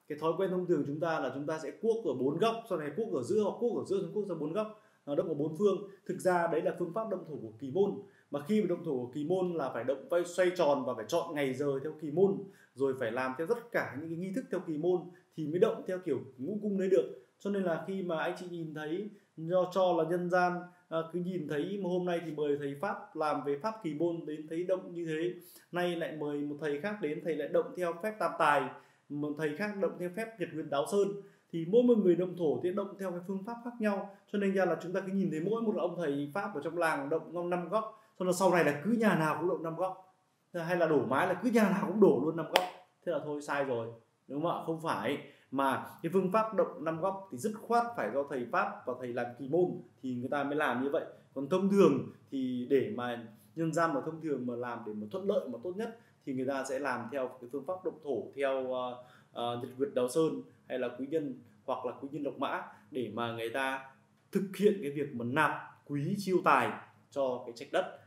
cái thói quen thông thường chúng ta là chúng ta sẽ cuốc ở 4 góc, sau này cuốc ở giữa, hoặc cuốc ở giữa cuốc ra 4 góc, động ở 4 phương. Thực ra đấy là phương pháp động thổ của kỳ môn, mà khi mà động thổ của kỳ môn là phải động xoay tròn và phải chọn ngày giờ theo kỳ môn, rồi phải làm theo tất cả những cái nghi thức theo kỳ môn thì mới động theo kiểu ngũ cung đấy được. Cho nên là khi mà anh chị nhìn thấy cho là nhân gian cứ nhìn thấy mà hôm nay thì mời thầy pháp làm về pháp kỳ môn đến thấy động như thế, nay lại mời một thầy khác đến, thầy lại động theo phép tam tài, một thầy khác động theo phép Nhật Nguyệt Đáo Sơn, thì mỗi một người động thổ thì động theo cái phương pháp khác nhau. Cho nên ra là chúng ta cứ nhìn thấy mỗi một ông thầy pháp ở trong làng động 5 góc, cho nên sau này là cứ nhà nào cũng động 5 góc, hay là đổ mái là cứ nhà nào cũng đổ luôn 5 góc. Thế là thôi sai rồi, đúng không ạ? Không phải, mà cái phương pháp động 5 góc thì dứt khoát phải do thầy pháp và thầy làm kỳ môn thì người ta mới làm như vậy. Còn thông thường thì để mà nhân gian mà thông thường mà làm để mà thuận lợi mà tốt nhất thì người ta sẽ làm theo cái phương pháp động thổ theo Nhật Nguyệt Đáo Sơn hay là quý nhân hoặc là quý nhân độc mã, để mà người ta thực hiện cái việc mà nạp quý chiêu tài cho cái trạch đất.